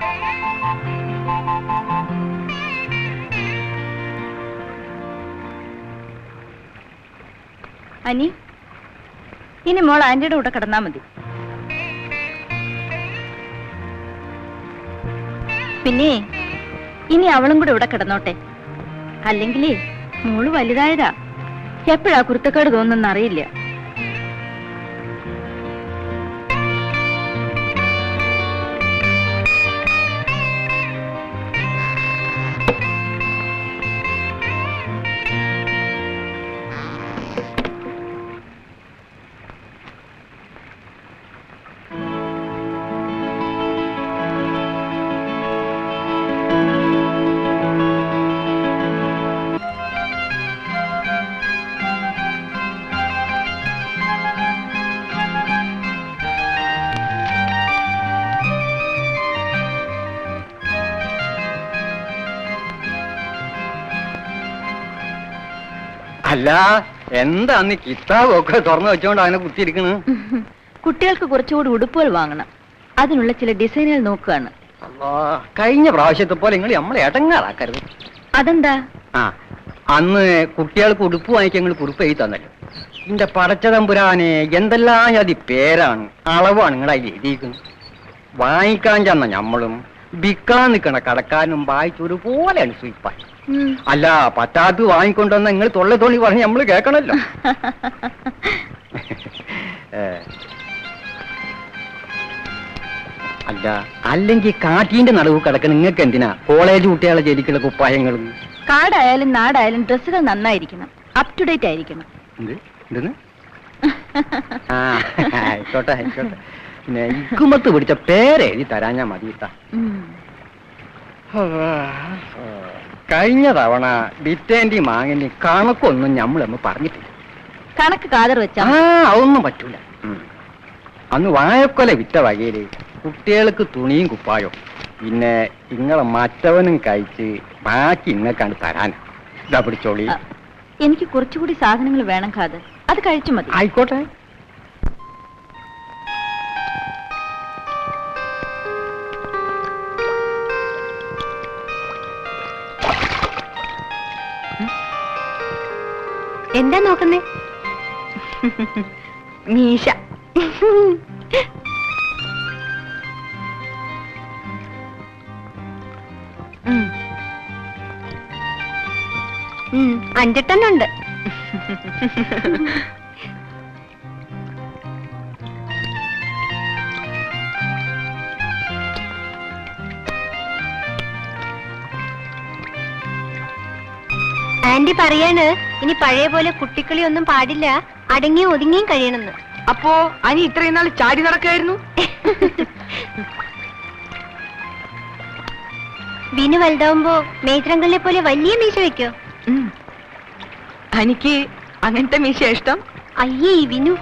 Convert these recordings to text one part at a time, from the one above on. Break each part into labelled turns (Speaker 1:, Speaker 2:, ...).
Speaker 1: അനി, ഇനി മോൾ ആന്റിയുടെ കൂടെ കിടന്നാ മതി. പിന്നെ ഇനി അവളും കൂടെ ഇവിടെ കിടന്നോട്ടെ. അല്ലെങ്കിലേ മോള് വലുതായതാ, എപ്പോഴാ കുരുത്തക്കേട് തോന്നുന്ന അറിയില്ല.
Speaker 2: അല്ല, എന്താന്ന് കിതാബൊക്കെ തുറന്നു വെച്ചോണ്ട് അങ്ങനെ കുത്തിയിരിക്കണ്?
Speaker 1: കുട്ടികൾക്ക് കുറച്ചുകൂടി ഉടുപ്പുകൾ വാങ്ങണം, അതിനുള്ള ചില ഡിസൈനുകൾ നോക്കുകയാണ്.
Speaker 2: കഴിഞ്ഞ പ്രാവശ്യത്തെ പോലെ നിങ്ങൾ നമ്മളെ ഇടങ്ങാറാക്കരുത്.
Speaker 1: അതെന്താ?
Speaker 2: അന്ന് കുട്ടികൾക്ക് ഉടുപ്പ് വാങ്ങിക്കാൻ നിങ്ങൾ കുറിപ്പ് എഴുതി തന്നല്ലോ. എന്റെ പടച്ചതമ്പുരാനെ, എന്തെല്ലാം അതി പേരാണ്, അളവാണ് നിങ്ങൾ അതിൽ എഴുതിയിരിക്കുന്നത്. വാങ്ങിക്കാൻ ചെന്ന നമ്മളും വിൽക്കാൻ നിൽക്കണ കടക്കാരനും വായിച്ചൊരുപോലെയാണ് സ്വീപ്പാൻ. അല്ല, പറ്റാത്ത വാങ്ങിക്കൊണ്ടുവന്ന നിങ്ങൾ തൊള്ള തോണി പറഞ്ഞ് നമ്മള് കേൾക്കണല്ലോ. അല്ല, അല്ലെങ്കിൽ കാറ്റീന്റെ നടുവ് കിടക്കുന്ന നിങ്ങൾക്ക് എന്തിനാ കോളേജ് കുട്ടികളെ ജയിലിക്കുള്ള കുപ്പായങ്ങൾ?
Speaker 1: കാടായാലും നാടായാലും ഡ്രസ്സുകൾ നന്നായിരിക്കണം, അപ് ടു ഡേറ്റ് ആയിരിക്കണം.
Speaker 2: ആയിക്കോട്ടെ ആയിക്കോട്ടെ. പിന്നെ ഇക്കുമത്ത് പിടിച്ച പേരെഴുതി തരാഞ്ഞാ മതി. കഴിഞ്ഞ തവണ ബിറ്റേന്റി മാങ്ങിന് കണക്കൊന്നും നമ്മളൊന്നും പറഞ്ഞിട്ടില്ല.
Speaker 1: കണക്ക് കാതർ വെച്ചാ
Speaker 2: അതൊന്നും പറ്റൂല. അന്ന് വാഴക്കൊല വിറ്റ വകയില് കുട്ടികൾക്ക് തുണിയും കുപ്പായോ, പിന്നെ ഇങ്ങളെ മറ്റവനും കഴിച്ച് ബാക്കി ഇങ്ങക്കാണ് തരാൻ. ഇതാ പിടിച്ചോളി.
Speaker 1: എനിക്ക് കുറച്ചുകൂടി സാധനങ്ങൾ വേണം കാതർ, അത് കഴിച്ചു മതി.
Speaker 2: ആയിക്കോട്ടെ.
Speaker 1: എന്താ നോക്കുന്നേ? മീശ. അഞ്ചെട്ടെണ്ണുണ്ട്.
Speaker 3: ആന്റി പറയാണ് ഇനി പഴയ പോലെ കുട്ടിക്കളി ഒന്നും പാടില്ല, അടങ്ങിയും ഒതുങ്ങിയും കഴിയണമെന്ന്.
Speaker 1: അപ്പോ അനി ഇത്രയും നാൾ ചാടി നടക്കായിരുന്നു?
Speaker 3: വിനു വലുതാവുമ്പോ മേത്രങ്കളിനെ പോലെ വലിയ മീശ വെക്കോ?
Speaker 1: എനിക്ക് അങ്ങനത്തെ മീശ ഇഷ്ടം.
Speaker 3: അയ്യേ വിനു.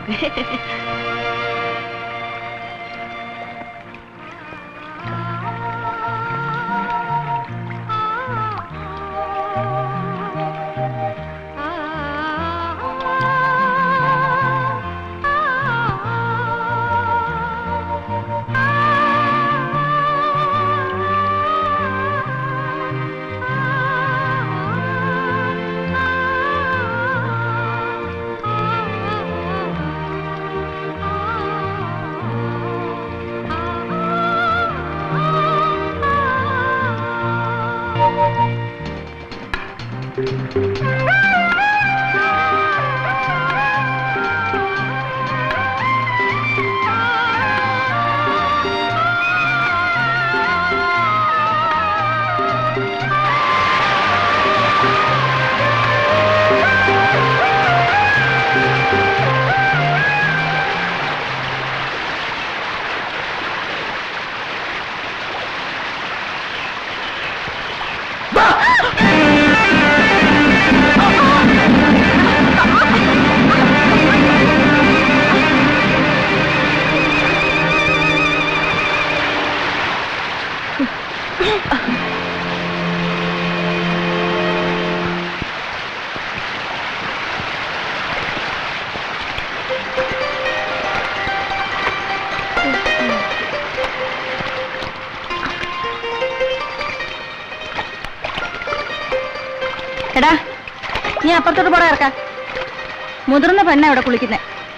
Speaker 1: എടാ നീ അപ്പുറത്തോട്ട് പോടാ ഇറക്കാം. മുതിർന്ന പെണ്ണ ഇവിടെ കുളിക്കുന്നേ.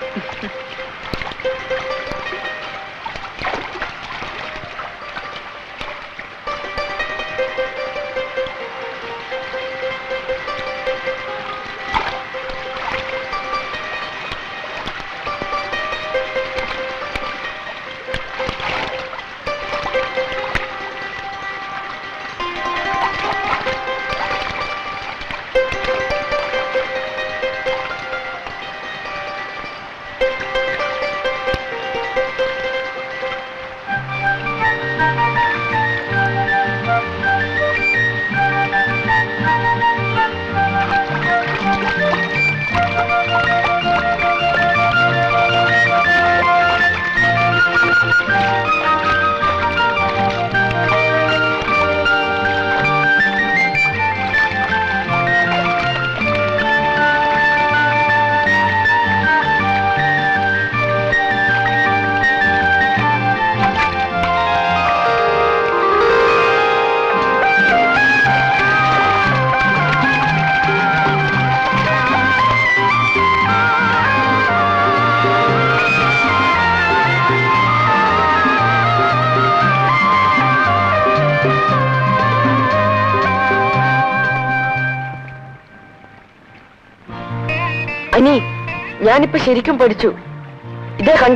Speaker 4: അനി, ഞാനിപ്പോ ശരിക്കും പഠിച്ചു. ഇതേ കണ്ട.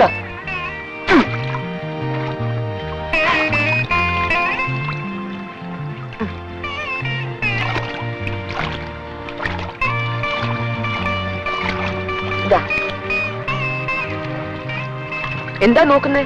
Speaker 4: എന്താ നോക്കുന്നേ?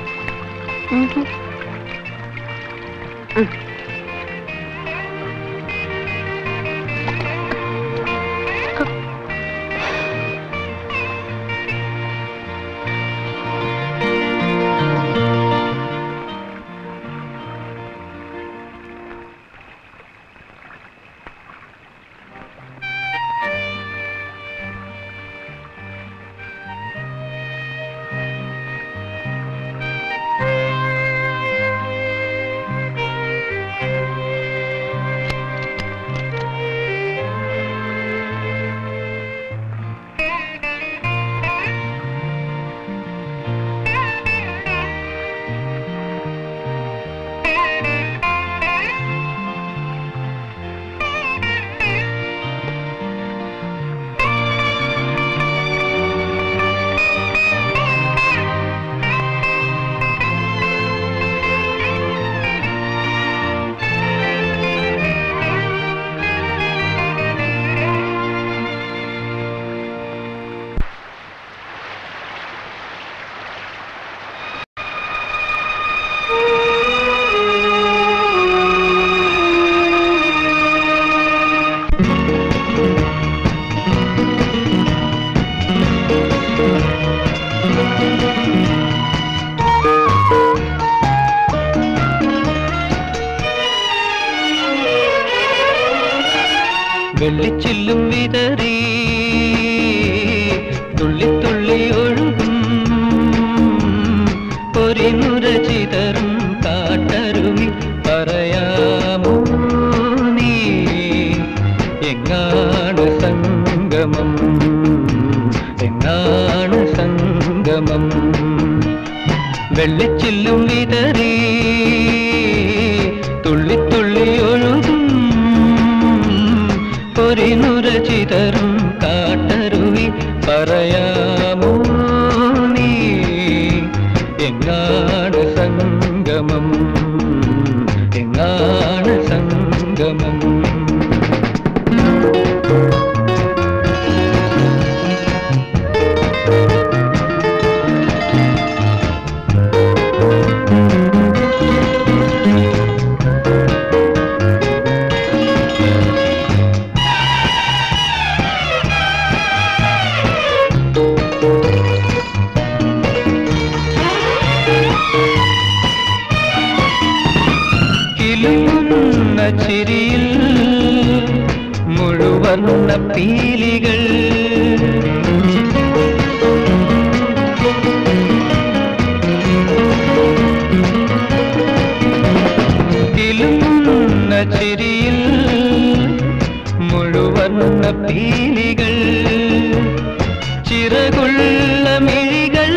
Speaker 5: വെള്ളിച്ചില്ലും വിതറി തുള്ളി തുള്ളി ഒഴുകും പൊരിനുര ചിതറും കാട്ടരുവി പറയാമോ നീ എങ്ങാണ് സംഗമം, എങ്ങാണ് സംഗമം. വെള്ളിച്ചില്ലും വിതറി തുള്ളി തുള്ളി ഒഴുകും പൊരിനുര ചിതറും കാട്ടരുവി പറയാമോ നീ എങ്ങാണ് സംഗമം, എങ്ങാണ് സംഗമം. ചിരിയിൽ മുഴുവർണ്ണ പീലികൾ കിലുങ്ങുന്ന ചിരിയിൽ മുഴുവർണ്ണ പീലികൾ ചിറകുള്ള മിഴികൾ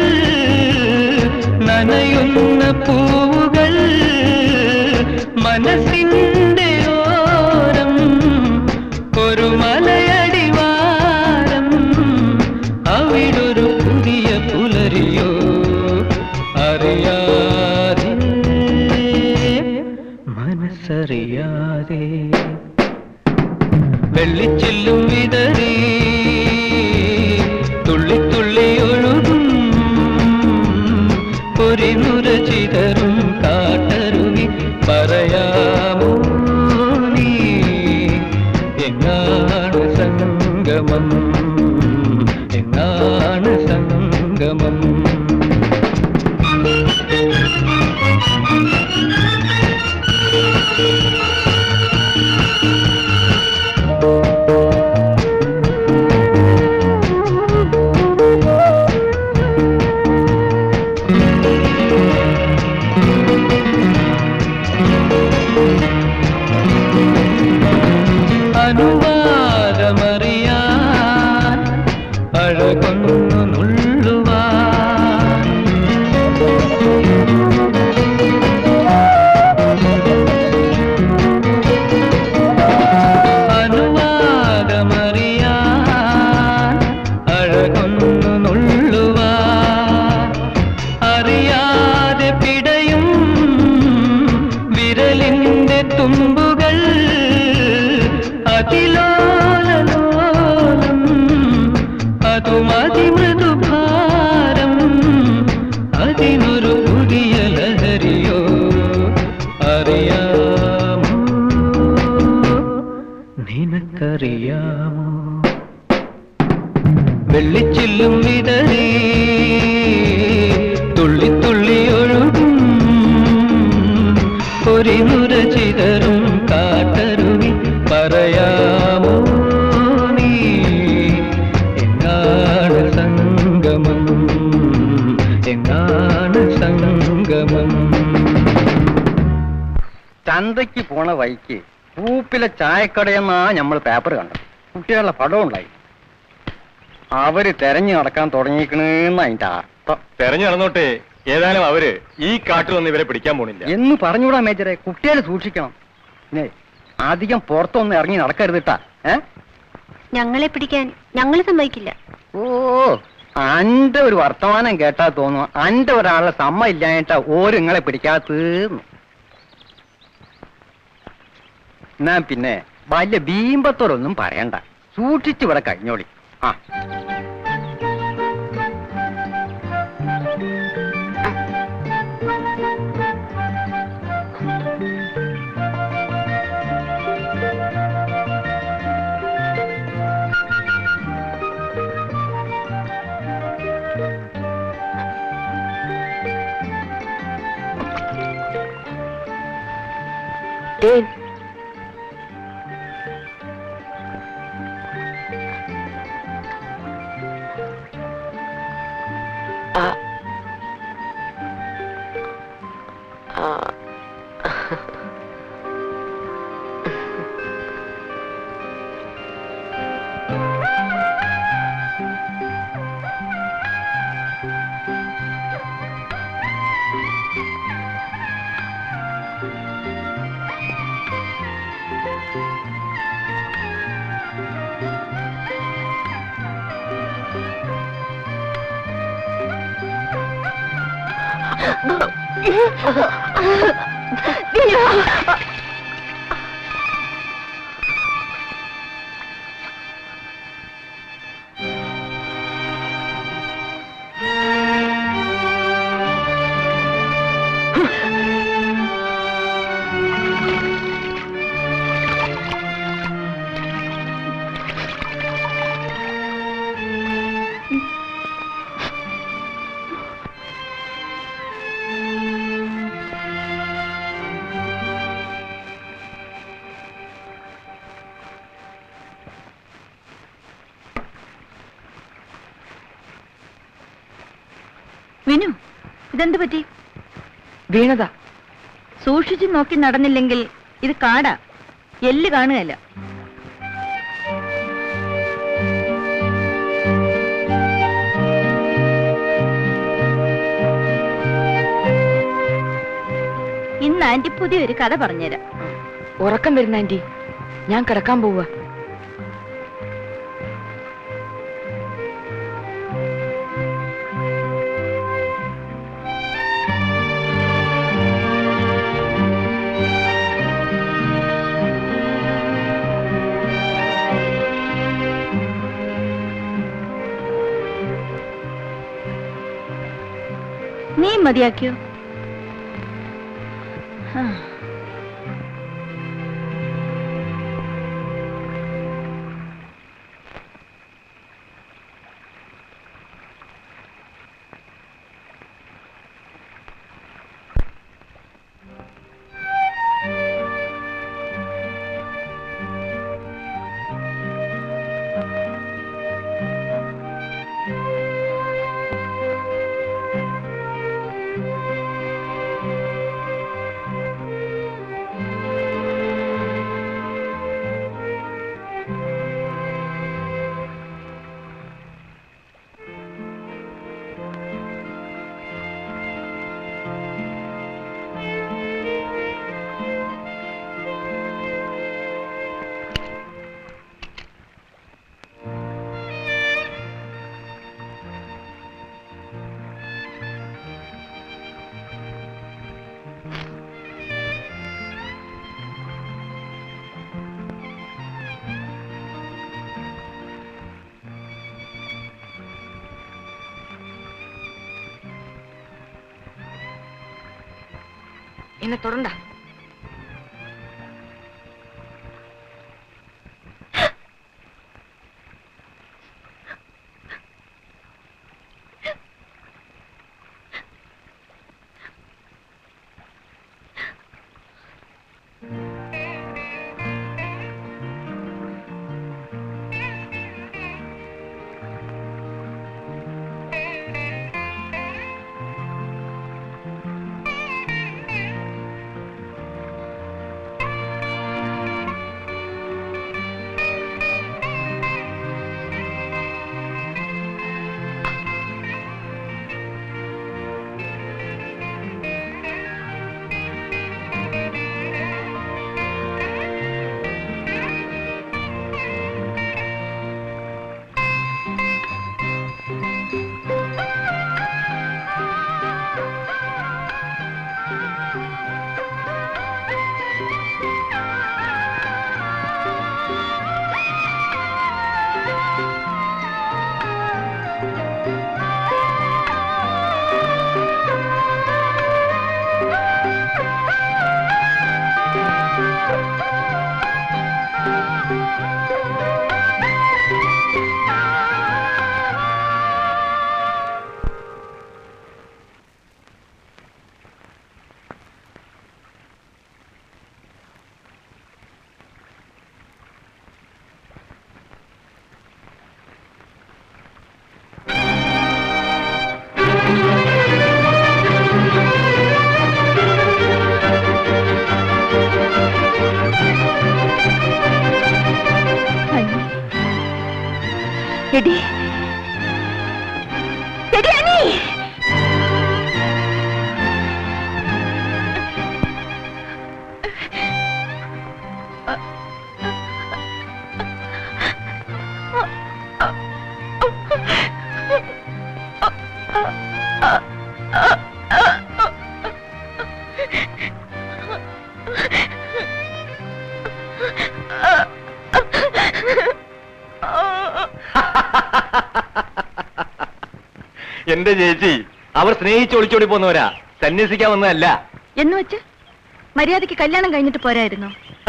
Speaker 5: നനയുന്ന പൂവുകൾ മനസ്സിന്റെ ഓരം ഒരു മലയടിവാരം അവിടൊരു പുതിയ പുലരിയോ അറിയാതെ മനസ്സറിയാതെ വെള്ളിച്ചില്ലും വിതറി തുള്ളി തുള്ളി ഒഴുകും പൊരിനുര ചിതറും കാട്ടരുവി പറയാമോ നീ എങ്ങാണ് സംഗമം എങ്ങാണ് സംഗമം അനുവാദമറിയാൻ അഴകൊന്നു നുള്ളുവാൻ അനുവാദമറിയാൻ അഴകൊന്നു നുള്ളുവാൻ അറിയാതെ പിടയും വിരലിന്റെ തുമ്പുകൾ അതിലോലലോലം അതുമതിമൃദുഭാരം അതിനൊരു പുതിയ ലഹരിയോ അറിയാമോ നിനക്കറിയാമോ വെള്ളിച്ചില്ലും വിതറി തുള്ളി തുള്ളി ഒഴുകും പൊരിനുര ചിതറും കാട്ടരുവി പറയാമോ നീ എങ്ങാണ് സംഗമം എങ്ങാണ് സംഗമം
Speaker 2: ചന്തയ്ക്ക് പോണ വഴിക്ക് പൂപ്പിലെ ചായക്കടയെന്നാ നമ്മൾ പേപ്പർ കണ്ടത്. കുട്ടികളുടെ പടം ഉണ്ടായി. അവര് തെരഞ്ഞു നടക്കാൻ തുടങ്ങിക്കണെന്ന് അതിന്റെ അർത്ഥം.
Speaker 6: തെരഞ്ഞു നടന്നോട്ടെ, ഏതായാലും അവര് ഈ കാട്ടിൽ വന്ന് ഇവരെ പിടിക്കാൻ പോണില്ല
Speaker 2: എന്ന് പറഞ്ഞൂടാ മേജറെ. കുട്ടികളെ സൂക്ഷിക്കണം. പിന്നെ അധികം പുറത്തൊന്നും ഇറങ്ങി നടക്കരുതിട്ടാ.
Speaker 3: ഞങ്ങളെ പിടിക്കാൻ ഞങ്ങൾ സമ്മതിക്കില്ല.
Speaker 2: ഓ, അന്റെ ഒരു വർത്തമാനം കേട്ടാ തോന്നുന്നു അന്റെ ഒരാളുടെ സമ്മ ഇല്ലാഞ്ഞിട്ടാ ഓര് നിങ്ങളെ പിടിക്കാത്തീർന്നു. എന്നാ പിന്നെ വലിയ ബീമ്പത്തോടൊന്നും പറയണ്ട, സൂക്ഷിച്ചിവിടെ കഴിഞ്ഞോളി. ആ
Speaker 1: വിനു, ഇതെന്ത് പറ്റി?
Speaker 4: വീണതാ.
Speaker 1: സൂക്ഷിച്ചു നോക്കി നടന്നില്ലെങ്കിൽ ഇത് കാടാ, എല്ല് കാണുകയല്ല. ഇന്ന് ആന്റി പുതിയൊരു കഥ പറഞ്ഞുതരാം.
Speaker 4: ഉറക്കം വരുന്ന ആന്റി, ഞാൻ കിടക്കാൻ പോവാ.
Speaker 1: നീ മതിയാക്കിയോ?
Speaker 4: എന്നെ തൊടണ്ട.
Speaker 1: എടി എടി അനി,
Speaker 6: എന്റെ ചേച്ചി, അവർ സ്നേഹിച്ച് ഒളിച്ചോടി പോന്നവരാ, സന്യസിക്കാൻ വന്നതല്ല.
Speaker 1: എന്ന് വെച്ച് മര്യാദയ്ക്ക് കല്യാണം കഴിഞ്ഞിട്ട് പോരായിരുന്നോ?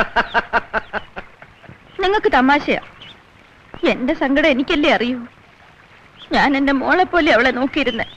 Speaker 1: നിങ്ങൾക്ക് തമാശയാ. എന്റെ സങ്കടം എനിക്കല്ലേ അറിയൂ. ഞാൻ എന്റെ മോളെ പോലെ അവളെ നോക്കിയിരുന്നേ.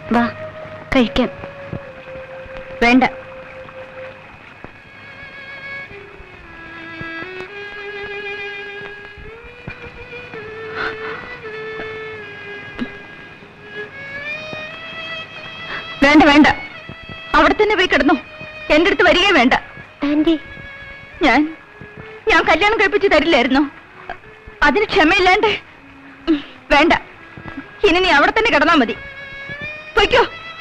Speaker 3: വാ കഴിക്കാം.
Speaker 1: വേണ്ട. വേണ്ട വേണ്ട, അവിടെ തന്നെ പോയി കിടന്നു. എന്റെ അടുത്ത് വരികയെ വേണ്ട.
Speaker 3: ആന്റി,
Speaker 1: ഞാൻ കല്യാണം കഴിപ്പിച്ച് തരില്ലായിരുന്നു. അതിന് ക്ഷമയില്ലാണ്ട്. വേണ്ട, ഇനി നീ അവിടെ തന്നെ കിടന്നാ മതി. പൊയ്ക്കോ.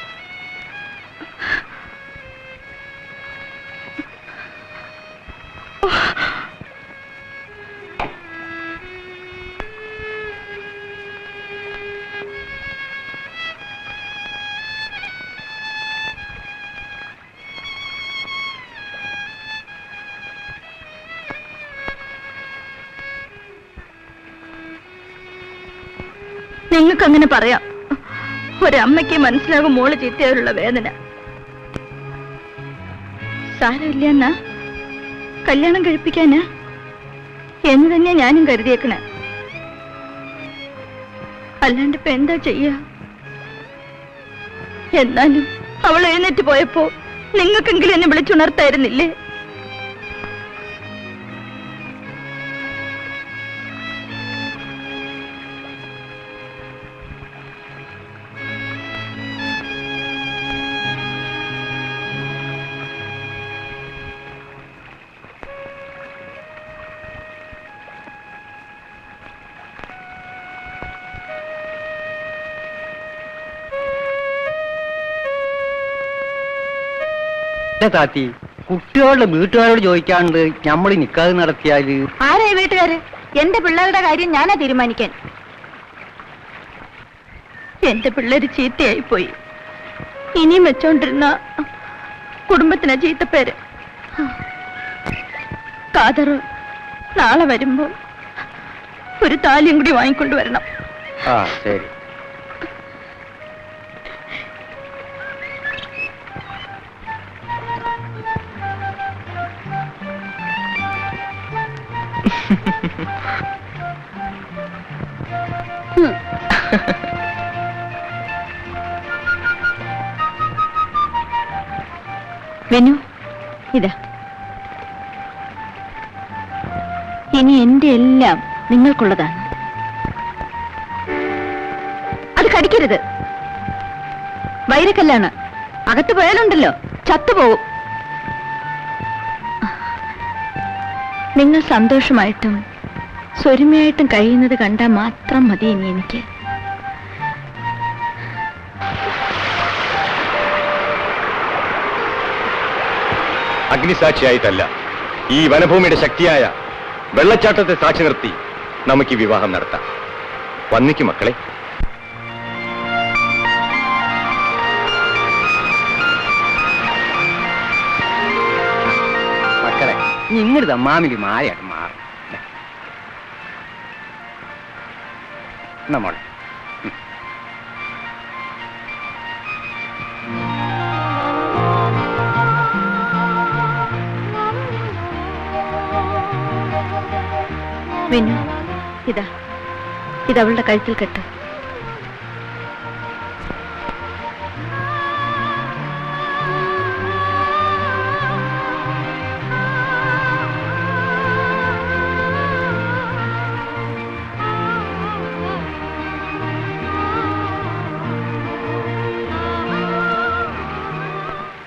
Speaker 1: നിങ്ങൾക്കങ്ങനെ പറയാം. ഒരമ്മയ്ക്ക് മനസ്സിലാകും മോള് ചീത്തയായുള്ള വേദന. സാരമില്ല എന്നാ, കല്യാണം കഴിപ്പിക്കാനാ എന്ന് തന്നെയാ ഞാനും കരുതിയേക്കണേ. അല്ലാണ്ട് ഇപ്പൊ എന്താ ചെയ്യാ? എന്നാലും അവൾ എഴുന്നേറ്റ് പോയപ്പോ നിങ്ങൾക്കെങ്കിലും എന്നെ വിളിച്ചുണർത്തായിരുന്നില്ലേ?
Speaker 2: താത്തി, കുട്ടികളുടെ വീട്ടുകാരോട് ചോദിക്കാണ്ട് നമ്മൾ നിക്കാതെ നടത്തിയാല്?
Speaker 1: ആരായി വീട്ടുകാര്? എന്റെ പിള്ളേരുടെ കാര്യം ഞാനാ തീരുമാനിക്കാൻ. എന്റെ പിള്ളേര് ചീത്തയായി പോയി. ഇനിയും വെച്ചോണ്ടിരുന്ന കുടുംബത്തിനാ ചീത്തപ്പേര്. കാതർ നാളെ വരുമ്പോ ഒരു താലിയും കൂടി വാങ്ങിക്കൊണ്ടുവരണം.
Speaker 2: ആ ശരി.
Speaker 1: വെനു, ഇതാ. ഇനി എന്റെ എല്ലാം നിങ്ങൾക്കുള്ളതാണ്. അത് കടിക്കരുത്. വൈരക്കല്ലാണ്. അകത്ത് പോയാലുണ്ടല്ലോ ചത്തുപോകും. നിങ്ങൾ സന്തോഷമായിട്ടും സ്വരുമയായിട്ടും കഴിയുന്നത് കണ്ടാൽ മാത്രം മതി ഇനി എനിക്ക്.
Speaker 6: അഗ്നിസാക്ഷിയായിട്ടല്ല, ഈ വനഭൂമിയുടെ ശക്തിയായ വെള്ളച്ചാട്ടത്തെ സാക്ഷി നിർത്തി നമുക്ക് ഈ വിവാഹം നടത്താം. വന്നിക്ക് മക്കളെ.
Speaker 2: മക്കളെ, ഇങ്ങോട്ട് മാമിലി മാലയായിട്ട് മാറും നമ്മൾ.
Speaker 1: വെനു, ഇതവളുടെ കഴുത്തിൽ കെട്ട്.